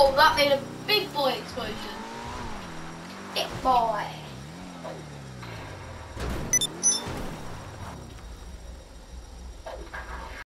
that made a big boy explosion. Big boy.